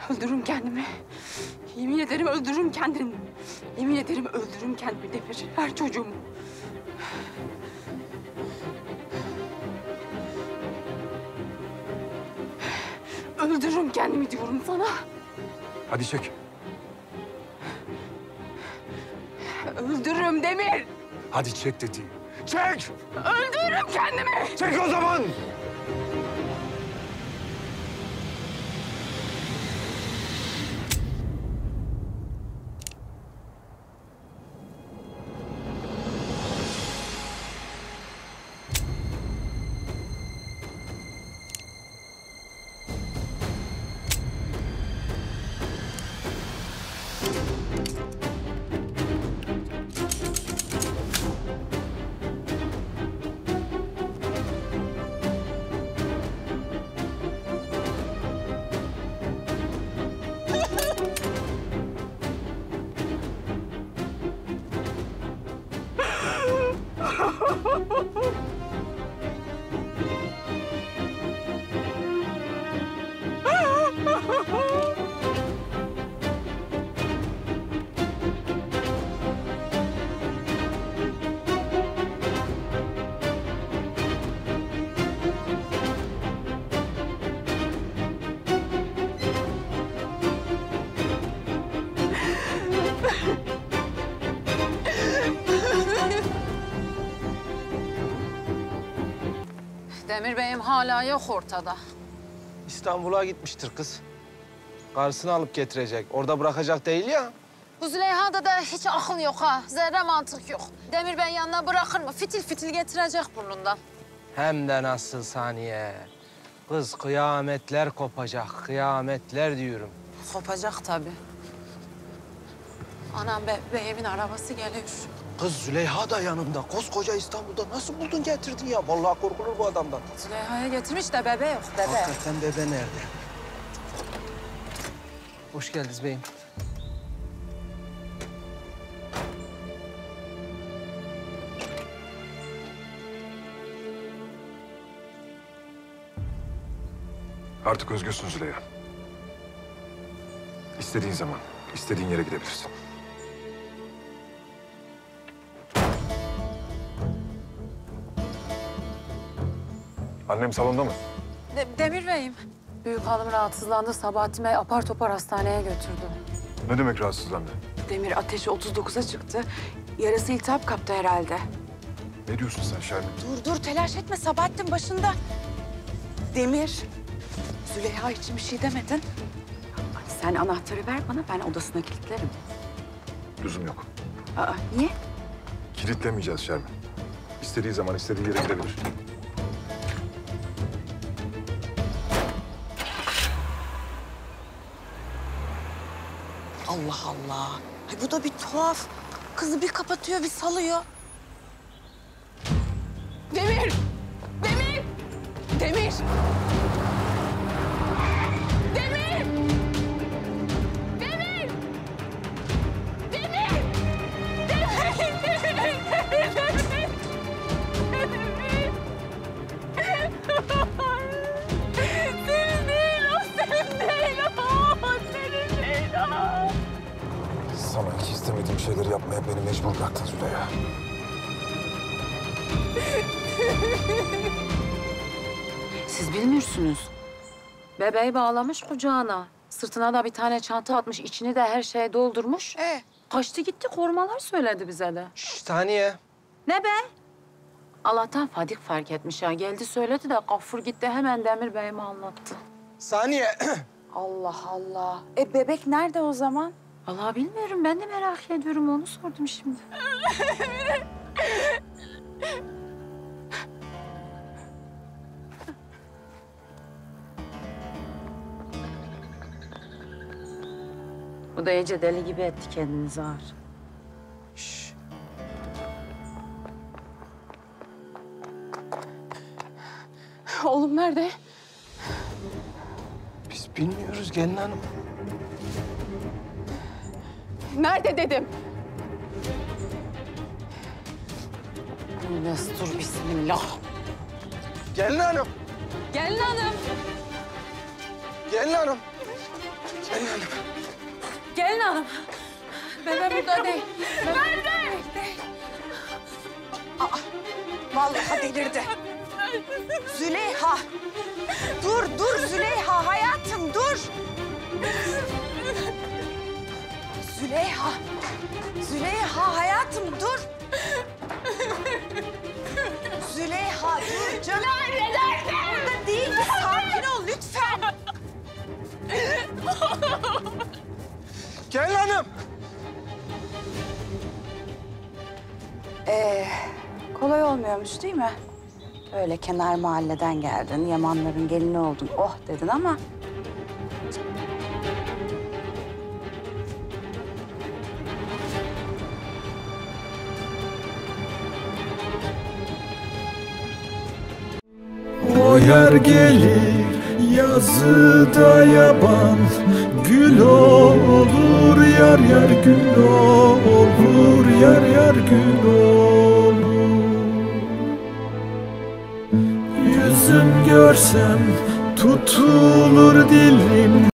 Öldürürüm kendimi. Yemin ederim öldürürüm kendimi. Yemin ederim öldürürüm kendimi Demir. Her çocuğumu. Öldürürüm kendimi diyorum sana. Hadi çek. Öldürürüm Demir. Hadi çek dedi. Çek! Öldürürüm kendimi. Çek o zaman! Demir Bey'im hala yok ortada. İstanbul'a gitmiştir kız. Karısını alıp getirecek. Orada bırakacak değil ya. Bu Züleyha'da da hiç akıl yok ha. Zerre mantık yok. Demir Bey yanına bırakır mı? Fitil fitil getirecek burnundan. Hem de nasıl Saniye. Kız kıyametler kopacak. Kıyametler diyorum. Kopacak tabii. Anam beyimin arabası geliyor. Kız Züleyha da yanında. Koskoca İstanbul'da nasıl buldun getirdin ya? Vallahi korkulur bu adamdan. Züleyha'ya getirmiş de bebe yok, bebe. Hakikaten bebe nerede? Hoş geldiniz beyim. Artık özgürsün Züleyha. İstediğin zaman, istediğin yere gidebilirsin. Annem salonda mı? Demir Bey'im. Büyük hanım rahatsızlandı. Sabahattin Bey apar topar hastaneye götürdü. Ne demek rahatsızlandı? Demir ateşi 39'a çıktı. Yarası iltihap kaptı herhalde. Ne diyorsun sen Şermin? Dur telaş etme Sabahattin başında. Demir, Züleyha için bir şey demedin. Sen anahtarı ver bana, ben odasına kilitlerim. Lüzum yok. Aa, niye? Kilitlemeyeceğiz Şermin. İstediği zaman istediği yere gidebilir. Allah Allah. Ay bu da bir tuhaf. Kızı bir kapatıyor, bir salıyor. Demir! Demir! Demir! Demir! Demir! Demir! Senin değil o, senin değil o, senin değil o. Sana hiç istemediğim şeyleri yapmaya beni mecbur bıraktın Züleyha. Siz bilmiyorsunuz. Bebeği bağlamış kucağına. Sırtına da bir tane çanta atmış. İçini de her şeye doldurmuş. Kaçtı gitti, korumalar söyledi bize de. Şşş Saniye. Ne be? Allah'tan Fadik fark etmiş ya. Geldi söyledi de Gaffur gitti hemen Demir Bey'ime anlattı. Saniye. Allah Allah. Bebek nerede o zaman? Vallahi bilmiyorum. Ben de merak ediyorum. Onu sordum şimdi. Bu da iyice deli gibi etti kendini Zahar. Şşş. Oğlum nerede? Biz bilmiyoruz gelin hanım. Nerede dedim? Destur bismillah. Gelin hanım. Gelin hanım. Gelin hanım. Gelin hanım. Bebe burada değil. Nerede? Vallahi delirdi. Züleyha. Dur Züleyha hayatım dur. Züleyha hayatım dur. Züleyha dur canım. Burada değil mi? Sakin ol lütfen. Gel hanım. Kolay olmuyormuş değil mi? Öyle kenar mahalleden geldin, Yamanların gelini oldun, oh dedin ama... O yer gelir yazıda yaban, gül olur yar yar gül olur yar yar gül olur. Yüzüm görsem tutulur dilim.